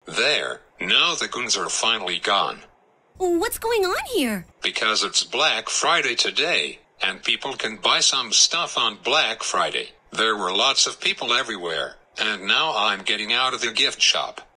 There, now the goons are finally gone. What's going on here? Because it's Black Friday today, and people can buy some stuff on Black Friday. There were lots of people everywhere, and now I'm getting out of the gift shop.